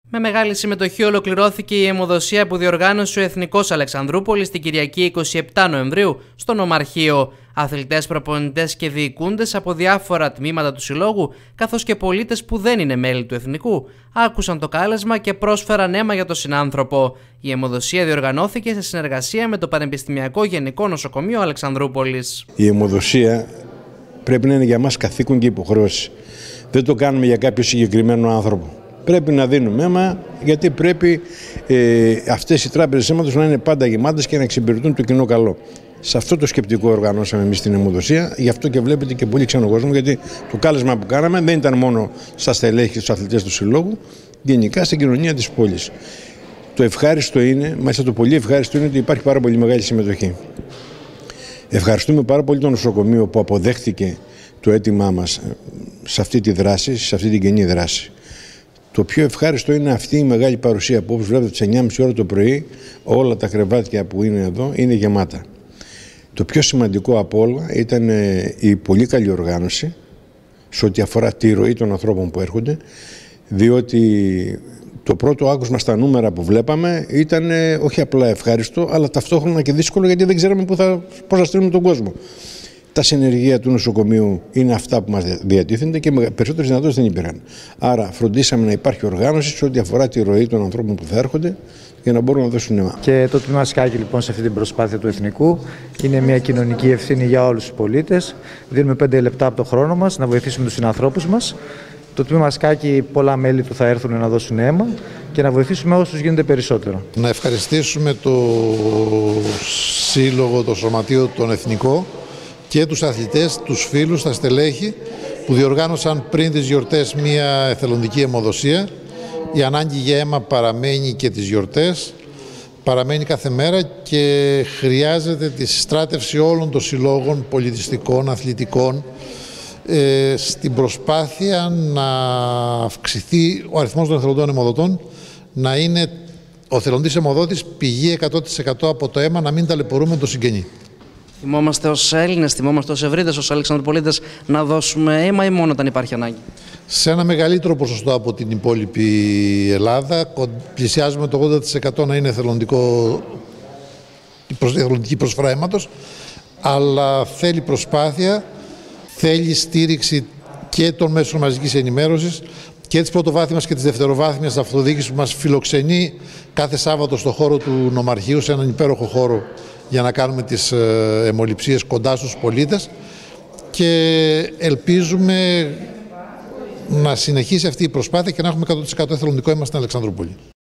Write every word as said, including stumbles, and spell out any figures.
Με μεγάλη συμμετοχή ολοκληρώθηκε η αιμοδοσία που διοργάνωσε ο Εθνικός Αλεξανδρούπολης την Κυριακή εικοστή εβδόμη Νοεμβρίου στο Νομαρχείο. Αθλητές, προπονητές και διοικούντες από διάφορα τμήματα του Συλλόγου, καθώς και πολίτες που δεν είναι μέλη του Εθνικού, άκουσαν το κάλεσμα και πρόσφεραν αίμα για τον συνάνθρωπο. Η αιμοδοσία διοργανώθηκε σε συνεργασία με το Πανεπιστημιακό Γενικό Νοσοκομείο Αλεξανδρούπολης. Η αιμοδοσία πρέπει να είναι για μας καθήκον και υποχρέωση. Δεν το κάνουμε για κάποιο συγκεκριμένο άνθρωπο. Πρέπει να δίνουμε αίμα, γιατί πρέπει ε, αυτές οι τράπεζες αίματος να είναι πάντα γεμάτες και να εξυπηρετούν το κοινό καλό. Σε αυτό το σκεπτικό οργανώσαμε εμείς την αιμοδοσία, γι' αυτό και βλέπετε και πολύ ξένο κόσμο, γιατί το κάλεσμα που κάναμε δεν ήταν μόνο στα στελέχη και στους αθλητές του Συλλόγου, γενικά στην κοινωνία της πόλης. Το ευχάριστο είναι, μάλιστα το πολύ ευχάριστο είναι ότι υπάρχει πάρα πολύ μεγάλη συμμετοχή. Ευχαριστούμε πάρα πολύ το νοσοκομείο που αποδέχτηκε το αίτημά μας σε αυτή τη δράση, σε αυτή την κοινή δράση. Το πιο ευχάριστο είναι αυτή η μεγάλη παρουσία που, όπως βλέπετε, στις εννιά και μισή ώρα το πρωί όλα τα κρεβάτια που είναι εδώ είναι γεμάτα. Το πιο σημαντικό από όλα ήταν η πολύ καλή οργάνωση σε ό,τι αφορά τη ροή των ανθρώπων που έρχονται, διότι το πρώτο άκουσμα στα νούμερα που βλέπαμε ήταν όχι απλά ευχάριστο, αλλά ταυτόχρονα και δύσκολο, γιατί δεν ξέραμε πού θα, πώς θα στείλουμε τον κόσμο. Τα συνεργεία του νοσοκομείου είναι αυτά που μας διατίθενται και περισσότερες δυνατότητες δεν υπήρχαν. Άρα φροντίσαμε να υπάρχει οργάνωση σε ό,τι αφορά τη ροή των ανθρώπων που θα έρχονται για να μπορούν να δώσουν αίμα. Και το τμήμα Σκάκη, λοιπόν, σε αυτή την προσπάθεια του Εθνικού είναι μια κοινωνική ευθύνη για όλους τους πολίτες. Δίνουμε πέντε λεπτά από το χρόνο μας να βοηθήσουμε τους συνανθρώπους μας. Το τμήμα Σκάκη, πολλά μέλη του θα έρθουν να δώσουν αίμα και να βοηθήσουμε όσους γίνεται περισσότερο. Να ευχαριστήσουμε το Σύλλογο, το Σωματείο, τον Εθνικό και τους αθλητές, τους φίλους, τα στελέχη που διοργάνωσαν πριν τις γιορτές μια εθελοντική αιμοδοσία. Η ανάγκη για αίμα παραμένει και τις γιορτές, παραμένει κάθε μέρα και χρειάζεται τη συστράτευση όλων των συλλόγων πολιτιστικών, αθλητικών, ε, στην προσπάθεια να αυξηθεί ο αριθμός των εθελοντών αιμοδοτών, να είναι ο θελοντής αιμοδότης πηγή εκατό τοις εκατό από το αίμα, να μην ταλαιπωρούμε τον συγγενή. Θυμόμαστε ως Έλληνες, θυμόμαστε ως Ευρύτες, ως Αλεξανδροπολίτες να δώσουμε αίμα ή μόνο όταν υπάρχει ανάγκη? Σε ένα μεγαλύτερο ποσοστό από την υπόλοιπη Ελλάδα, πλησιάζουμε το ογδόντα τοις εκατό να είναι εθελοντικό, εθελοντική προσφορά αίματος, αλλά θέλει προσπάθεια, θέλει στήριξη και των μέσων μαζικής ενημέρωσης και της πρωτοβάθμιας και της δευτεροβάθμιας αυτοδιοίκησης που μας φιλοξενεί κάθε Σάββατο στο χώρο του Νομαρχείου, σε έναν υπέροχο χώρο για να κάνουμε τις αιμοληψίες κοντά στους πολίτες, και ελπίζουμε να συνεχίσει αυτή η προσπάθεια και να έχουμε εκατό τοις εκατό εθελοντικό αίμα στην Αλεξανδρούπολη.